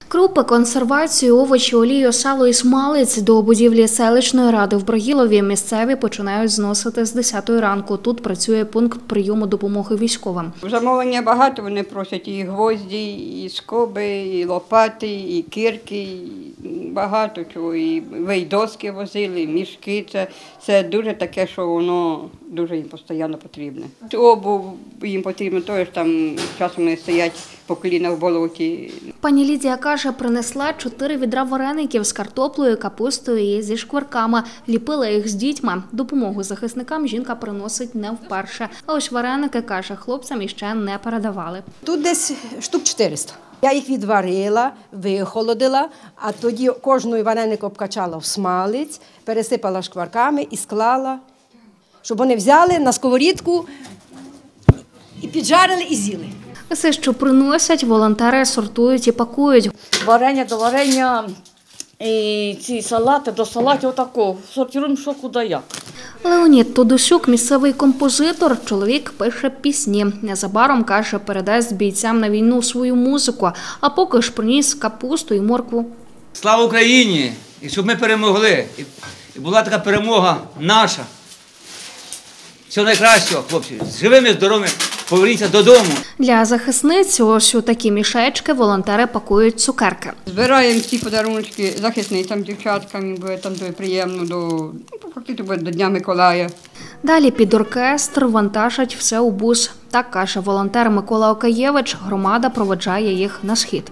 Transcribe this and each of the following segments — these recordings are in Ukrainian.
Крупи, консервацію, овочі, олію, сало і смалець до будівлі селищної ради в Брагілові місцеві починають зносити з 10-ї ранку. Тут працює пункт прийому допомоги військовим. Замовлення багато, вони просять і гвозді, і скоби, і лопати, і кирки, і багато чого. І вейдоски возили, і мішки. Це дуже таке, що воно дуже їм постійно потрібне. Обув їм потрібно, теж там часом вони стоять по коліна в болоті. Пані Лідія каже, принесла 4 відра вареників з картоплею, капустою і зі шкварками. Ліпила їх з дітьми. Допомогу захисникам жінка приносить не вперше. А ось вареники, каже, хлопцям іще не передавали. Тут десь штук 400. Я їх відварила, вихолодила, а тоді кожний вареник обкачала в смалець, пересипала шкварками і склала, щоб вони взяли на сковорідку і піджарили і з'їли. Все, що приносять, волонтери сортують і пакують. Варення до варення, і ці салати до салатів отако. Сортуємо, що куди як. Леонід Тодусюк – місцевий композитор. Чоловік пише пісні. Незабаром, каже, передасть бійцям на війну свою музику. А поки ж приніс капусту і моркву. Слава Україні! І щоб ми перемогли. І була така перемога наша. Всього найкращого, хлопці. Живими, здоровими, поверніться додому. Для захисниць ось у такі мішечки волонтери пакують цукерки. Збираємо ці подарунки захисницям, дівчаткам, бо там дуже приємно до Дня Миколая. Далі під оркестр вантажать все у бус. Так каже волонтер Микола Окаєвич, громада проведжає їх на схід.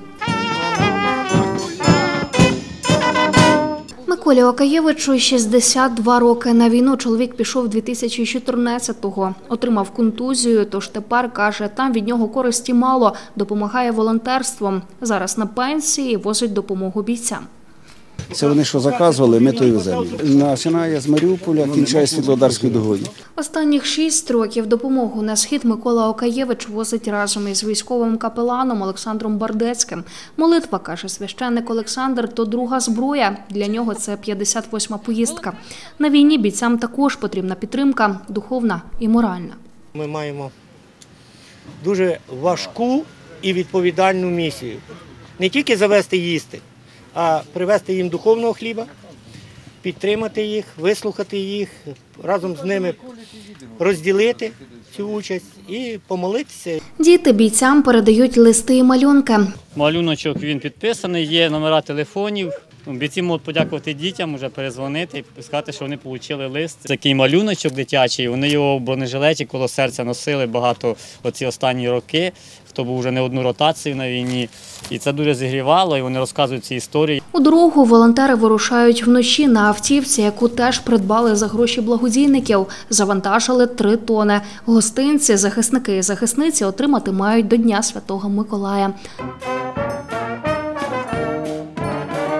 Миколі Окаєвичу 62 роки. На війну чоловік пішов 2014-го. Отримав контузію, тож тепер, каже, там від нього користі мало. Допомагає волонтерством. Зараз на пенсії возить допомогу бійцям. Це вони що заказували, ми то й веземо. Починає з Маріуполя, кінчає Світлодарською дугою. Останніх 6 років допомогу на схід Микола Окаєвич возить разом із військовим капеланом Олександром Бардецьким. Молитва, каже священник Олександр, то друга зброя. Для нього це 58-ма поїздка. На війні бійцям також потрібна підтримка, духовна і моральна. Ми маємо дуже важку і відповідальну місію. Не тільки завести їсти, а привезти їм духовного хліба, підтримати їх, вислухати їх, разом з ними розділити цю участь і помолитися. Діти бійцям передають листи і малюнки. Малюночок він підписаний, є номера телефонів. Бійці можуть подякувати дітям, вже перезвонити і сказати, що вони отримали лист. Такий малюночок дитячий, вони його в бронежилеті коло серця носили багато оці останні роки, хто був вже не одну ротацію на війні. І це дуже зігрівало, і вони розказують ці історії. У дорогу волонтери вирушають вночі на автівці, яку теж придбали за гроші благодійників. Завантажили 3 тони. Гостинці захисники і захисниці отримати мають до Дня Святого Миколая.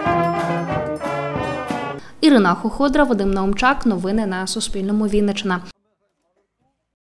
Ірина Хоходра, Вадим Наумчак. Новини на Суспільному. Вінниччина.